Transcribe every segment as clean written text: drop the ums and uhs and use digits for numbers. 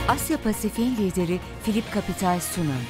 Asya Pasifik'in lideri Phillip Capital sunar.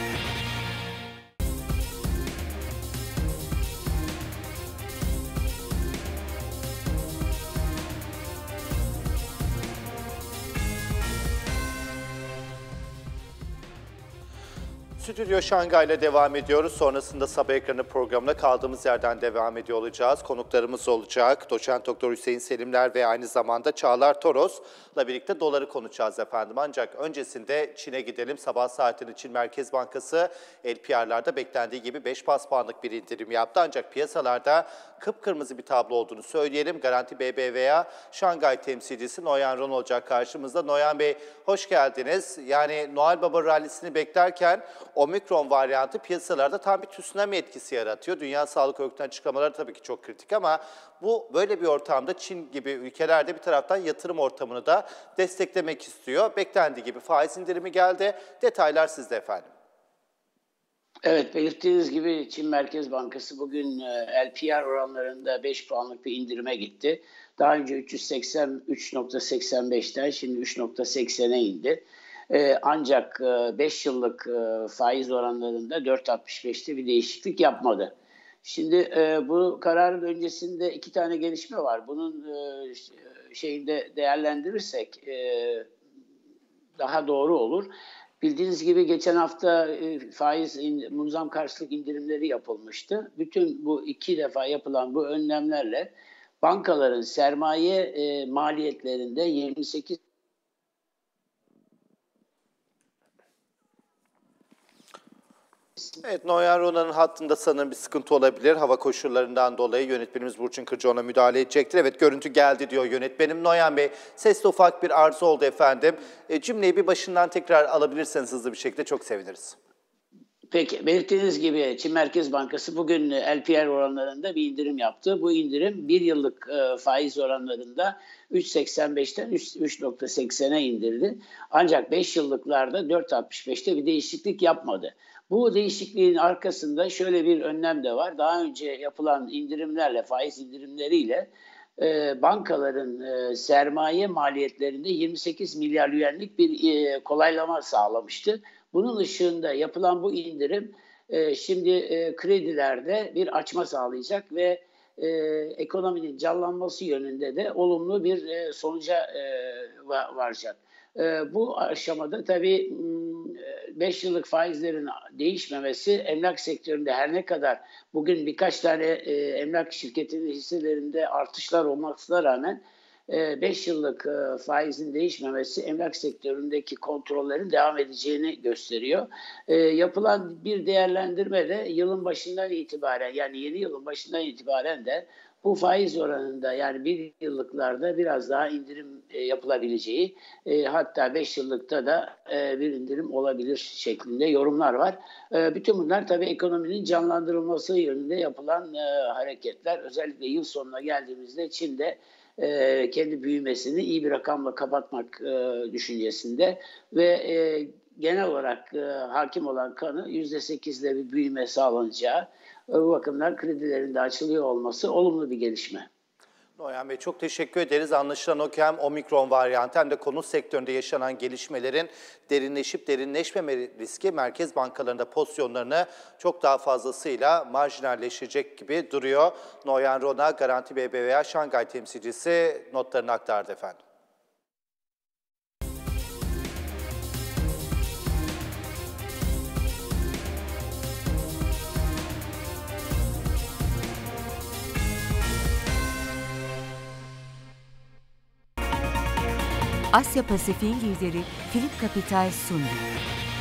Stüdyo Şangay'la devam ediyoruz. Sonrasında Sabah Ekranı programına kaldığımız yerden devam ediyor olacağız. Konuklarımız olacak. Doçent Doktor Hüseyin Selimler ve aynı zamanda Çağlar Toros'la birlikte doları konuşacağız efendim. Ancak öncesinde Çin'e gidelim. Sabah saatinde Çin Merkez Bankası LPR'larda beklendiği gibi 5 bas puanlık bir indirim yaptı. Ancak piyasalarda kıpkırmızı bir tablo olduğunu söyleyelim. Garanti BBVA Şangay temsilcisi Noyan Ron olacak karşımızda. Noyan Bey hoş geldiniz. Yani Noel Baba rallisini beklerken Omikron varyantı piyasalarda tam bir tsunami etkisi yaratıyor. Dünya Sağlık Örgütü'nün açıklamaları tabii ki çok kritik ama bu böyle bir ortamda Çin gibi ülkelerde bir taraftan yatırım ortamını da desteklemek istiyor. Beklendiği gibi faiz indirimi geldi. Detaylar sizde efendim. Evet, belirttiğiniz gibi Çin Merkez Bankası bugün LPR oranlarında 5 puanlık bir indirime gitti. Daha önce 383.85'ten şimdi 3.80'e indi. Ancak 5 yıllık faiz oranlarında 4.65'te bir değişiklik yapmadı. Şimdi bu kararın öncesinde 2 tane gelişme var. Bunun şeyinde değerlendirirsek daha doğru olur. Bildiğiniz gibi geçen hafta faiz muazzam karşılık indirimleri yapılmıştı. Bütün bu 2 defa yapılan bu önlemlerle bankaların sermaye maliyetlerinde 28. Evet, Noyan Rona'nın hattında sanırım bir sıkıntı olabilir. Hava koşullarından dolayı yönetmenimiz Burçin Kırcı ona müdahale edecektir. Evet, görüntü geldi diyor yönetmenim. Noyan Bey, sesle ufak bir arıza oldu efendim. Cümleyi bir başından tekrar alabilirseniz hızlı bir şekilde çok seviniriz. Peki, belirttiğiniz gibi Çin Merkez Bankası bugün LPR oranlarında bir indirim yaptı. Bu indirim 1 yıllık faiz oranlarında 3.85'ten 3.80'e indirdi. Ancak 5 yıllıklarda 4.65'te bir değişiklik yapmadı. Bu değişikliğin arkasında şöyle bir önlem de var. Daha önce yapılan indirimlerle, faiz indirimleriyle bankaların sermaye maliyetlerinde 28 milyar yuanlık bir kolaylama sağlamıştı. Bunun ışığında yapılan bu indirim şimdi kredilerde bir açma sağlayacak ve ekonominin canlanması yönünde de olumlu bir sonuca varacak. Bu aşamada tabii 5 yıllık faizlerin değişmemesi emlak sektöründe her ne kadar bugün birkaç tane emlak şirketinin hisselerinde artışlar olmasına rağmen 5 yıllık faizin değişmemesi emlak sektöründeki kontrollerin devam edeceğini gösteriyor. Yapılan bir değerlendirme de yılın başından itibaren yani yeni yılın başından itibaren de bu faiz oranında yani 1 yıllıklarda biraz daha indirim yapılabileceği hatta 5 yıllıkta da bir indirim olabilir şeklinde yorumlar var. Bütün bunlar tabii ekonominin canlandırılması yönünde yapılan hareketler. Özellikle yıl sonuna geldiğimizde Çin'de kendi büyümesini iyi bir rakamla kapatmak düşüncesinde ve genel olarak hakim olan kanı %8'le bir büyüme sağlanacağı bu bakımdan kredilerin de açılıyor olması olumlu bir gelişme. Noyan Bey çok teşekkür ederiz. Anlaşılan o ki hem Omikron varyantı hem de konut sektöründe yaşanan gelişmelerin derinleşip derinleşmeme riski merkez bankalarında pozisyonlarını çok daha fazlasıyla marjinalleşecek gibi duruyor. Noyan Ron'a Garanti BBVA Şangay temsilcisi notlarını aktardı efendim. Asya Pasifik'in lideri Phillip Capital sundu.